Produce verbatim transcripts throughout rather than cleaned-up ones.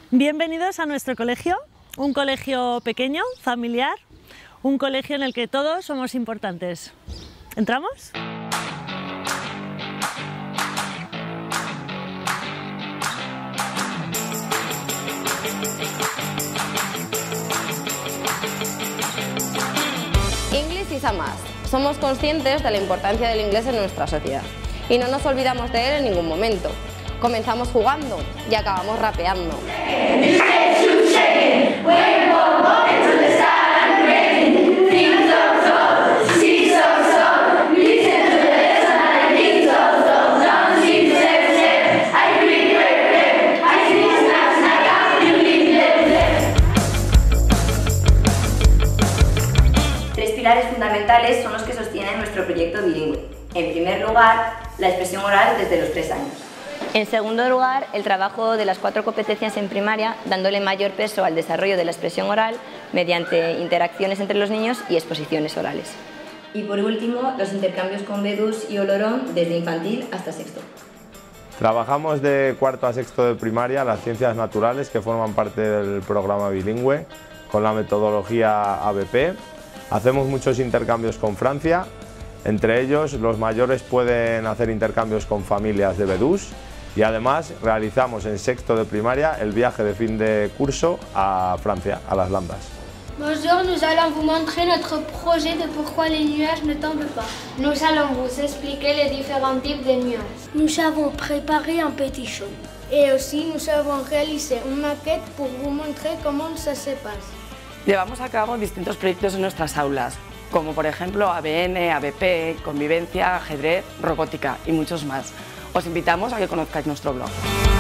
Bienvenidos a nuestro colegio, un colegio pequeño, familiar, un colegio en el que todos somos importantes. ¿Entramos? English is a must. Somos conscientes de la importancia del inglés en nuestra sociedad y no nos olvidamos de él en ningún momento. Comenzamos jugando y acabamos rapeando. Tres pilares fundamentales son los que sostienen nuestro proyecto bilingüe. En primer lugar, la expresión oral desde los tres años. En segundo lugar, el trabajo de las cuatro competencias en primaria, dándole mayor peso al desarrollo de la expresión oral mediante interacciones entre los niños y exposiciones orales. Y por último, los intercambios con Bedús y Olorón desde infantil hasta sexto. Trabajamos de cuarto a sexto de primaria las ciencias naturales que forman parte del programa bilingüe con la metodología A B P. Hacemos muchos intercambios con Francia, entre ellos los mayores pueden hacer intercambios con familias de Bedús y además realizamos en sexto de primaria el viaje de fin de curso a Francia, a las Landas. Bonjour, nous allons vous montrer notre projet de pourquoi les nuages ne tombent pas. Nous allons vous expliquer les différents types de nuages. Nous avons préparé un petit show. Et aussi, nous avons réalisé une maquette pour vous montrer comment ça se passe. Llevamos a cabo distintos proyectos en nuestras aulas, como por ejemplo A B N, A B P, convivencia, ajedrez, robótica y muchos más. Os invitamos a que conozcáis nuestro blog.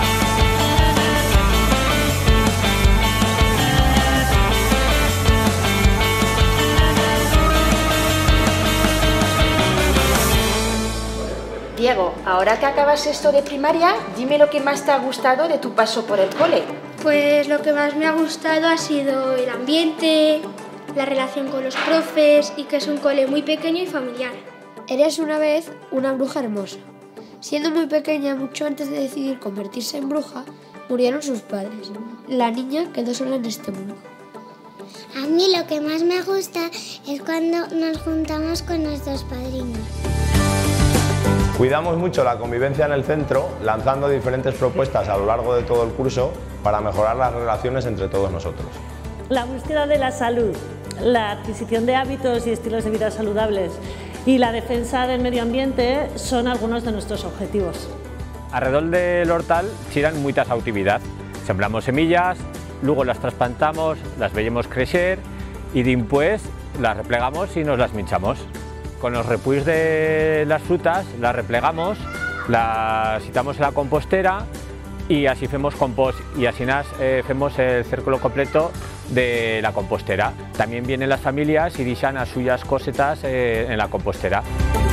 Diego, ahora que acabas esto de primaria, dime lo que más te ha gustado de tu paso por el cole. Pues lo que más me ha gustado ha sido el ambiente, la relación con los profes y que es un cole muy pequeño y familiar. Eres una vez una bruja hermosa. Siendo muy pequeña, mucho antes de decidir convertirse en bruja, murieron sus padres. La niña quedó sola en este mundo. A mí lo que más me gusta es cuando nos juntamos con nuestros padrinos. Cuidamos mucho la convivencia en el centro, lanzando diferentes propuestas a lo largo de todo el curso para mejorar las relaciones entre todos nosotros. La búsqueda de la salud, la adquisición de hábitos y estilos de vida saludables y la defensa del medio ambiente son algunos de nuestros objetivos. Arredor del hortal giran muchas actividades. Sembramos semillas, luego las trasplantamos, las veamos crecer y después las replegamos y nos las minchamos. Con los repuis de las frutas las replegamos, las citamos en la compostera y así hacemos compost y así eh, hacemos el círculo completo de la compostera. También vienen las familias y dejan a suyas cosetas eh, en la compostera.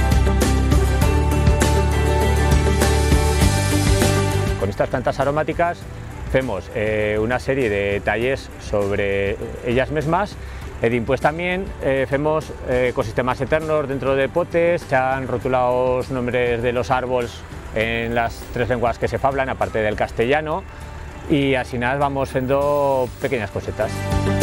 Con estas plantas aromáticas hacemos eh, una serie de talleres sobre ellas mismas. Y después también eh, hacemos eh, ecosistemas eternos dentro de potes, se han rotulado los nombres de los árboles en las tres lenguas que se hablan, aparte del castellano, y así nada vamos haciendo pequeñas cosetas.